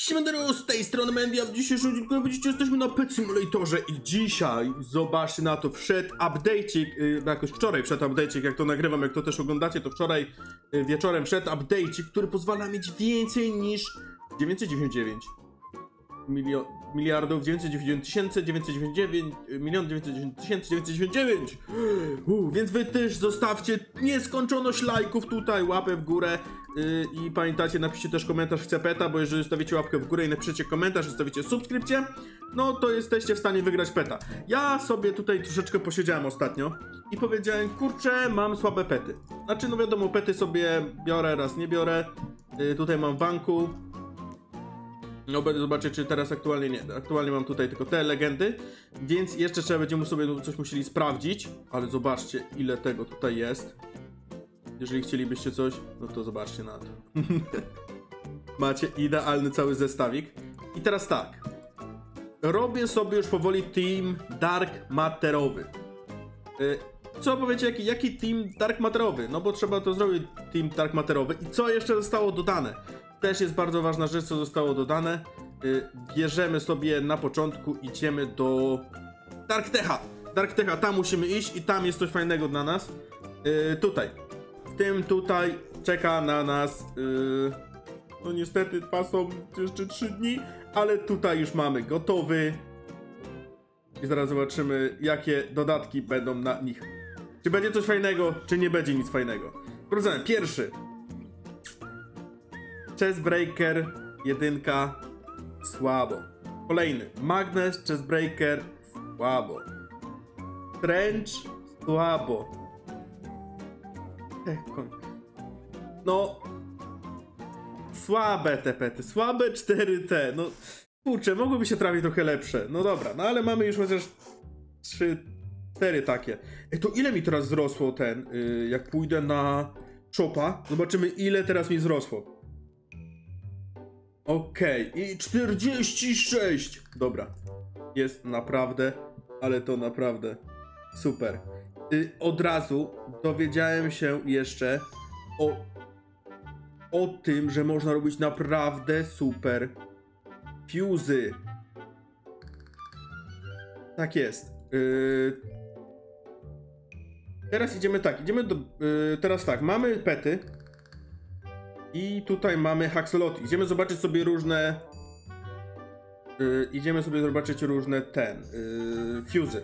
Siemandero, z tej strony Mandy, a w dzisiejszym odcinku, jak widzicie, jesteśmy na Pet Simulatorze i dzisiaj, zobaczcie na to, wszedł update'ik, jakoś wczoraj wszedł update'ik, jak to nagrywam, jak to też oglądacie, to wczoraj wieczorem wszedł update'ik, który pozwala mieć więcej niż 999 miliardów, 999 tysięcy, 999 milion, 999 tysięcy, 999. Więc wy też zostawcie nieskończoność lajków tutaj, łapę w górę i pamiętajcie, napiszcie też komentarz chcę peta, bo jeżeli zostawicie łapkę w górę i napiszecie komentarz, zostawicie subskrypcję, no to jesteście w stanie wygrać peta. Ja sobie tutaj troszeczkę posiedziałem ostatnio i powiedziałem, kurczę, mam słabe pety. Znaczy, no wiadomo, pety sobie biorę, raz nie biorę. Tutaj mam w banku. No będę zobaczyć, czy teraz aktualnie nie. Aktualnie mam tutaj tylko te legendy, więc jeszcze trzeba będziemy sobie coś musieli sprawdzić. Ale zobaczcie, ile tego tutaj jest. Jeżeli chcielibyście coś, no to zobaczcie na to. Macie idealny cały zestawik. I teraz tak. Robię sobie już powoli team Dark Matterowy. Co powiecie, jaki team Dark Matterowy? No bo trzeba to zrobić, team Dark Matterowy. I co jeszcze zostało dodane? Też jest bardzo ważna rzecz, co zostało dodane. Bierzemy sobie na początku, idziemy do Dark Techa. Dark Techa, tam musimy iść i tam jest coś fajnego dla nas. Tutaj. W tym tutaj czeka na nas. No niestety są jeszcze 3 dni, ale tutaj już mamy gotowy. I zaraz zobaczymy, jakie dodatki będą na nich. Czy będzie coś fajnego, czy nie będzie nic fajnego. Sprawdzamy. Pierwszy. Chestbreaker 1, słabo. Kolejny, Magnes Chestbreaker, słabo. Trench, słabo. No, słabe te pety, słabe 4T, no kurczę, mogłyby się trafić trochę lepsze. No dobra, no ale mamy już chociaż 4 takie. To ile mi teraz wzrosło ten, jak pójdę na shopa, zobaczymy ile teraz mi wzrosło. Okej, i 46! Dobra, jest naprawdę, ale to naprawdę super. Od razu dowiedziałem się jeszcze o tym, że można robić naprawdę super fuzy. Tak jest. Teraz idziemy tak, teraz tak, mamy pety. I tutaj mamy Haxoloty. Idziemy zobaczyć sobie różne... fuzy.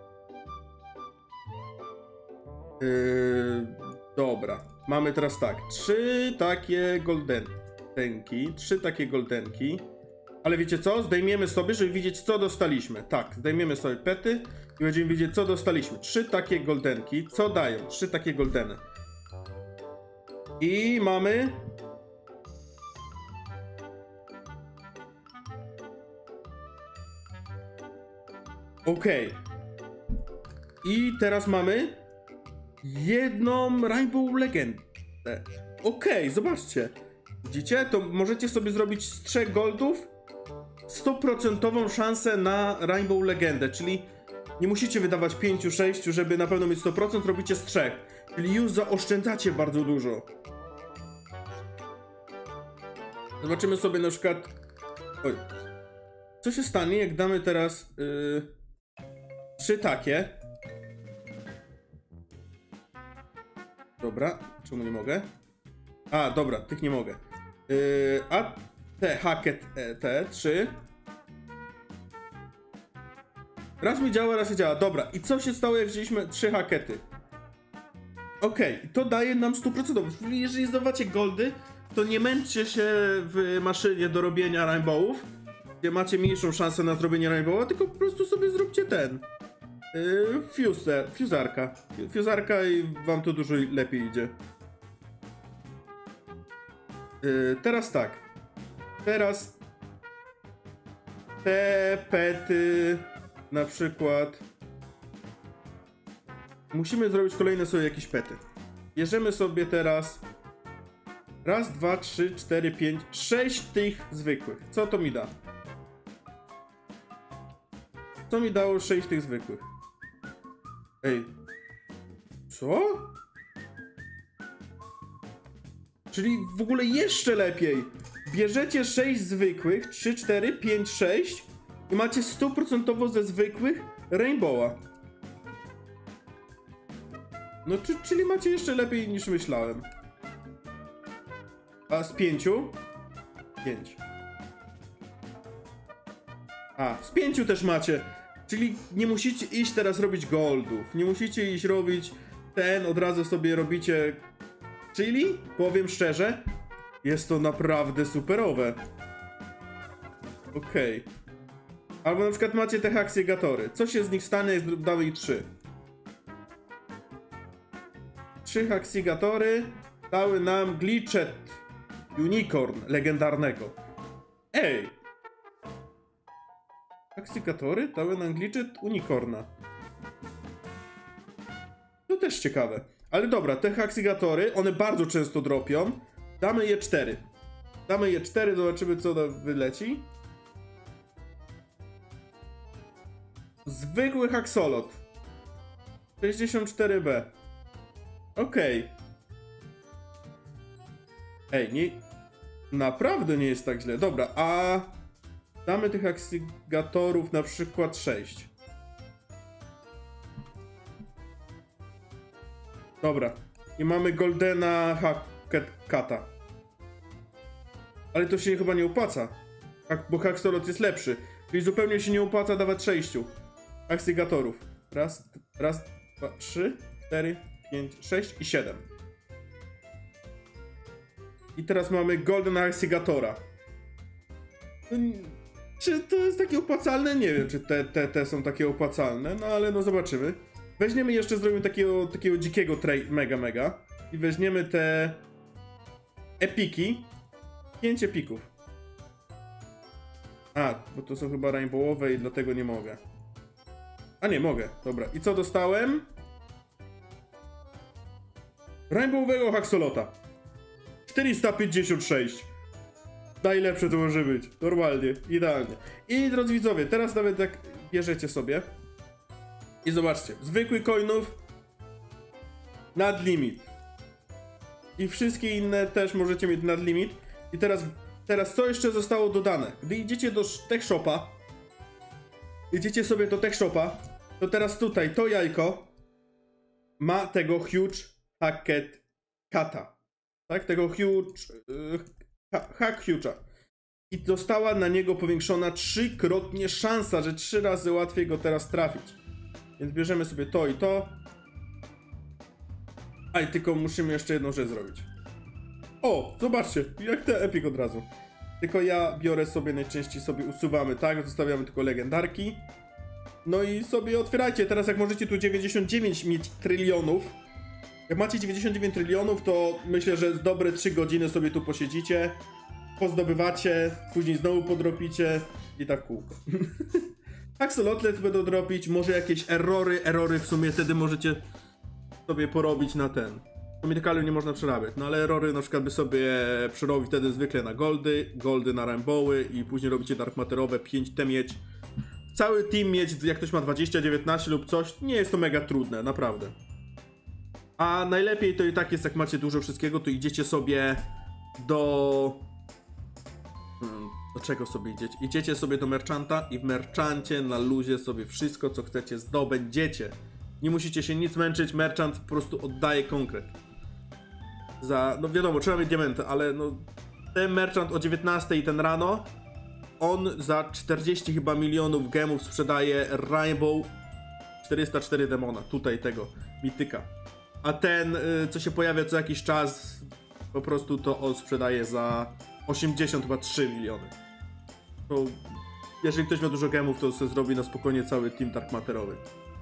Dobra. Mamy teraz tak. 3 takie goldenki. Ale wiecie co? Zdejmiemy sobie, żeby widzieć, co dostaliśmy. Tak, zdejmiemy sobie pety i będziemy widzieć, co dostaliśmy. 3 takie goldenki. Co dają? 3 takie goldeny. I mamy... Okej. I teraz mamy jedną Rainbow Legendę. Okej, zobaczcie. Widzicie? To możecie sobie zrobić z 3 goldów 100% szansę na Rainbow Legendę, czyli nie musicie wydawać 5-6, żeby na pewno mieć 100%, robicie z 3. Czyli już zaoszczędzacie bardzo dużo. Zobaczymy sobie na przykład... Oj. Co się stanie, jak damy teraz... 3 takie. Dobra, czemu nie mogę? A, dobra, tych nie mogę. A te hacket, te 3. Raz mi działa, raz nie działa. Dobra, i co się stało, jak wzięliśmy 3 hackety? Okej, to daje nam 100%. Jeżeli zdobywacie goldy, to nie męczcie się w maszynie do robienia rainbowów, gdzie macie mniejszą szansę na zrobienie rainbowa, tylko po prostu sobie zróbcie ten. Fuzarka i wam to dużo lepiej idzie. Teraz tak. Teraz te pety na przykład musimy zrobić kolejne sobie jakieś pety. Bierzemy sobie teraz raz, 2, 3, 4, 5, 6 tych zwykłych. Co to mi da? Co mi dało 6 tych zwykłych? Ej. Co? Czyli w ogóle jeszcze lepiej. Bierzecie 6 zwykłych, 3, 4, 5, 6 i macie 100% ze zwykłych Rainbowa. No czyli macie jeszcze lepiej niż myślałem. A z 5? 5. A, z 5 też macie. Czyli nie musicie iść teraz robić goldów. Nie musicie iść robić ten, od razu sobie robicie. Czyli, powiem szczerze, jest to naprawdę superowe. Okej. Albo na przykład macie te haksygatory. Co się z nich stanie, jak damy ich 3? 3 haksygatory dały nam Glitched Unicorn legendarnego. Ej! Haksygatory dały nam Glitched Unicorna. To też ciekawe. Ale dobra, te haksygatory, one bardzo często dropią. Damy je 4. Damy je 4, zobaczymy co wyleci. Zwykły haksolot. 64B. Okej. Ej, nie... Naprawdę nie jest tak źle. Dobra, a... Damy tych aksygatorów na przykład 6. Dobra. I mamy Goldena Kata. Ale to się chyba nie opłaca. Bo Haxolot jest lepszy. Czyli zupełnie się nie opłaca dawać 6 aksygatorów. Raz, 2, 3, 4, 5, 6 i 7. I teraz mamy Golden Aksygatora. Czy to jest takie opłacalne? Nie wiem, czy te są takie opłacalne, no ale no zobaczymy. Weźmiemy jeszcze, zrobimy takiego dzikiego mega. I weźmiemy te epiki. 5 epików. A, bo to są chyba rainbowowe i dlatego nie mogę. A nie, mogę, dobra. I co dostałem? Rainbowego Haxolota. 456. Najlepsze to może być. Normalnie, idealnie. I drodzy widzowie, teraz nawet tak bierzecie sobie. I zobaczcie, zwykły coinów nad limit. I wszystkie inne też możecie mieć nad limit. I teraz co jeszcze zostało dodane? Gdy idziecie do Tech Shopa, idziecie sobie do Tech Shopa, to teraz tutaj to jajko ma tego Huge Hacket Kata. Tak? Tego Huge... Hack Huge'a. I została na niego powiększona 3-krotnie szansa, że 3 razy łatwiej go teraz trafić. Więc bierzemy sobie to i to. A i tylko musimy jeszcze jedną rzecz zrobić. O, zobaczcie, jak te epic od razu. Tylko ja biorę sobie, najczęściej sobie usuwamy, tak? Zostawiamy tylko legendarki. No i sobie otwierajcie. Teraz jak możecie tu 99 mieć trylionów. Jak macie 99 trylionów, to myślę, że z dobre 3 godziny sobie tu posiedzicie. Pozdobywacie, później znowu podrobicie i tak kółko. Axolotlet będą dropić, może jakieś erory w sumie wtedy możecie sobie porobić na ten. Mitykalium nie można przerabiać, no ale erory na przykład by sobie przerobić wtedy zwykle na goldy na rainbowy i później robicie dark materowe, 5 te mieć. Cały team mieć, jak ktoś ma 20, 19 lub coś, nie jest to mega trudne, naprawdę. A najlepiej to i tak jest, jak macie dużo wszystkiego, to idziecie sobie do czego sobie idziecie? Idziecie sobie do merchanta i w merchancie na luzie sobie wszystko, co chcecie, zdobędziecie. Nie musicie się nic męczyć, merchant po prostu oddaje konkret. No wiadomo, trzeba mieć diamenty, ale no ten merchant o 19 i ten rano, on za 40 chyba milionów gemów sprzedaje Rainbow 404 demona, tutaj tego mityka. A ten, co się pojawia co jakiś czas, po prostu to on sprzedaje za 83 miliony. To jeżeli ktoś ma dużo gemów, to sobie zrobi na spokojnie cały team dark materowy.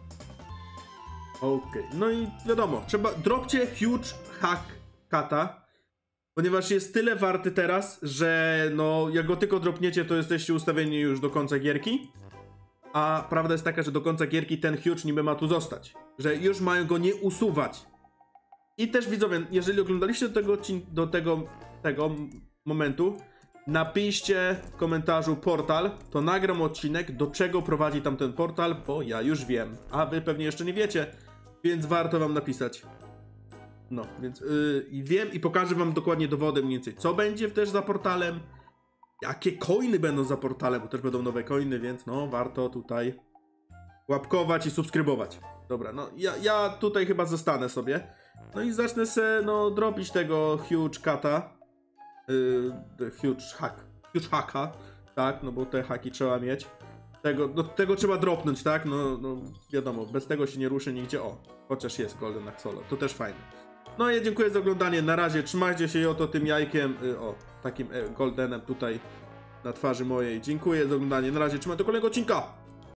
Okej, no i wiadomo, dropcie Huge Hack Kata, ponieważ jest tyle warty teraz, że no jak go tylko dropniecie, to jesteście ustawieni już do końca gierki. A prawda jest taka, że do końca gierki ten Huge niby ma tu zostać, że już mają go nie usuwać. I też widzowie, jeżeli oglądaliście do tego momentu, napiszcie w komentarzu portal, to nagram odcinek, do czego prowadzi tam ten portal, bo ja już wiem, a wy pewnie jeszcze nie wiecie, więc warto wam napisać. No, więc i wiem i pokażę wam dokładnie dowody mniej więcej, co będzie też za portalem, jakie coiny będą za portalem, bo też będą nowe coiny, więc no, warto tutaj łapkować i subskrybować. Dobra, no, ja tutaj chyba zostanę sobie. No i zacznę se, no, dropić tego huge cata. Huge hacka, tak, no bo te haki trzeba mieć. Tego trzeba dropnąć, tak, no wiadomo, bez tego się nie ruszy nigdzie, o, chociaż jest Golden Axolot, to też fajne. No i dziękuję za oglądanie, na razie, trzymajcie się i oto tym jajkiem, takim goldenem tutaj na twarzy mojej. Dziękuję za oglądanie, na razie, trzymaj do kolejnego odcinka!